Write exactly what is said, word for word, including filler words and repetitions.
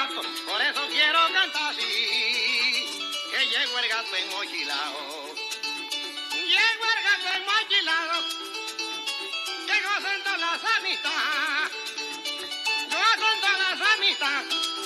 gato, por eso quiero cantar así, que llegó el gato enmochilado. Llegó el gato enmochilado, que gozan todas las amistades, gozan todas las amistades.